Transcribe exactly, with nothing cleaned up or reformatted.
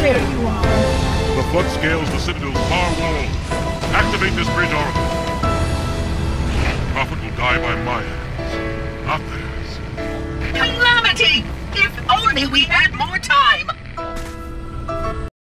There you are. The flood scales the Citadel's far walls. Activate this bridge oracle. Prophet will die by my hands, not theirs. Calamity! If only we had more time!